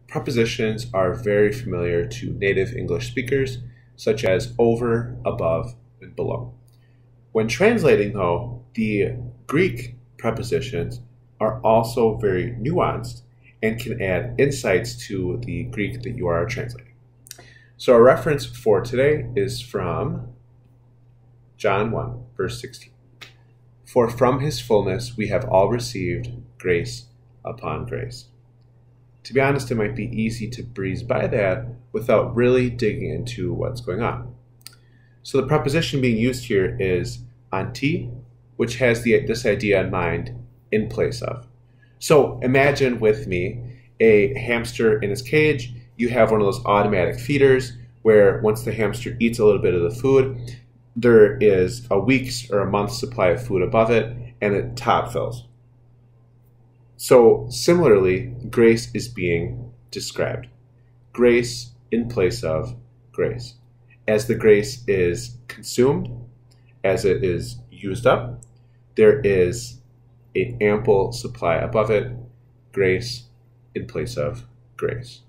Prepositions are very familiar to native English speakers, such as over, above, and below. When translating, though, the Greek prepositions are also very nuanced and can add insights to the Greek that you are translating. So our reference for today is from John 1, verse 16. For from his fullness we have all received grace upon grace. To be honest, it might be easy to breeze by that without really digging into what's going on. So the preposition being used here is anti, which has this idea in mind, in place of. So imagine with me a hamster in his cage. You have one of those automatic feeders where once the hamster eats a little bit of the food, there is a week's or a month's supply of food above it, and it top fills. So similarly, grace is being described. Grace in place of grace. As the grace is consumed, as it is used up, there is an ample supply above it, grace in place of grace.